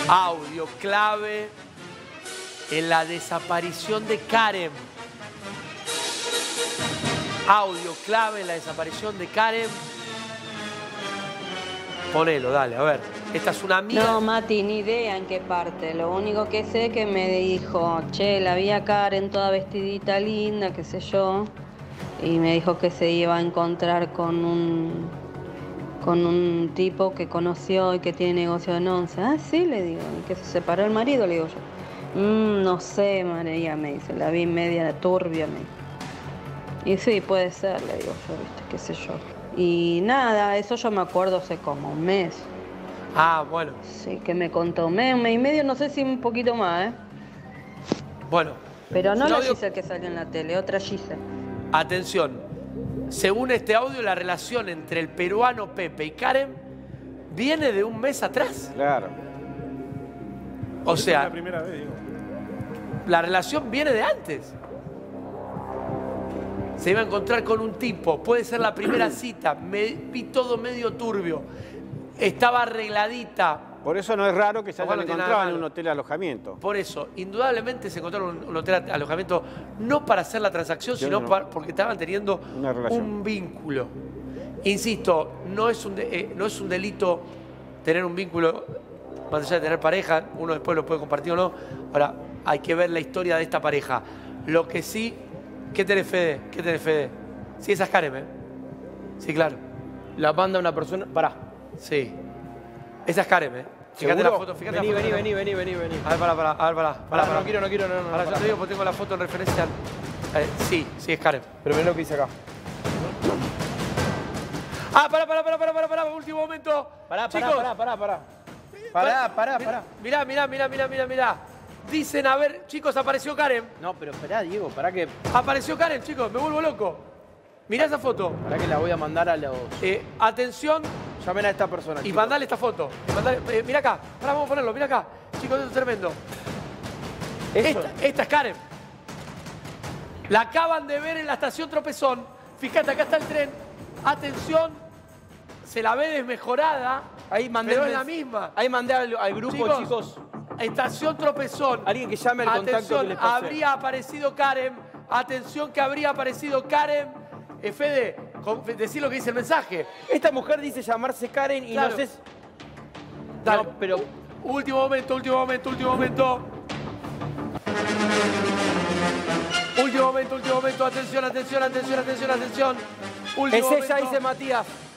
Audio clave en la desaparición de Karen. Audio clave en la desaparición de Karen. Ponelo, dale, a ver. Esta es una amiga. No, Mati, ni idea en qué parte. Lo único que sé es que me dijo, che, la vi a Karen toda vestidita linda, qué sé yo. Y me dijo que se iba a encontrar con un tipo que conoció y que tiene negocio en Once. Ah, sí, le digo. Y que se separó el marido, le digo yo. No sé, María, me dice. La vi media turbia, me dijo. Y sí, puede ser, le digo yo, viste, qué sé yo. Y nada, eso yo me acuerdo hace como un mes. Ah, bueno. Sí, que me contó un mes y medio, no sé si un poquito más, ¿eh? Bueno. Pero no la audio... Giselle que salió en la tele, otra Giselle. Atención. Según este audio, la relación entre el peruano Pepe y Karen viene de un mes atrás. Claro. O sea, es la primera vez, digo. La relación viene de antes. Se iba a encontrar con un tipo, puede ser la primera cita, vi todo medio turbio, estaba arregladita. Por eso no es raro que se hayan no tiene encontrado nada en un hotel de alojamiento. Por eso, indudablemente se encontraron en un hotel de alojamiento, no para hacer la transacción, sino porque estaban teniendo un vínculo. Insisto, no es un delito tener un vínculo, más allá de tener pareja, uno después lo puede compartir o no. Ahora, hay que ver la historia de esta pareja. Lo que sí... ¿Qué tenés, Fede? ¿Qué tenés, Fede? Sí, esa es Karen, ¿eh? Sí, claro. La manda una persona... Pará. Sí. Esa es Karen, ¿eh? Fíjate la foto, fíjate la foto. Vení. A ver, pará. No quiero. Pará, yo te digo porque tengo la foto en referencia. Sí, es Karen. Pero mirá lo que dice acá. Ah, pará, último momento. Pará. Mirá. Dicen, a ver, chicos, apareció Karen. No, pero esperá, Diego, pará que... Apareció Karen, chicos, me vuelvo loco. Mirá esa foto. Pará que la voy a mandar a los... Atención. Llamen a esta persona, Y chicos. mandale esta foto. Mirá acá. Pará, vamos a ponerlo, mirá acá. Chicos, esto es tremendo. Esta es Karen. La acaban de ver en la estación Tropezón. Fíjate, acá está el tren. Atención. Se la ve desmejorada. Ahí mandé, pero es la misma. Ahí mandé al grupo, chicos. Estación Tropezón. Alguien que llame al contacto que les pasé. Habría aparecido Karen. Atención que habría aparecido Karen. Fede, decí lo que dice el mensaje. Esta mujer dice llamarse Karen y claro. no sé... Dale. No, pero... Último momento. Último momento. Atención. Es ella, dice Matías.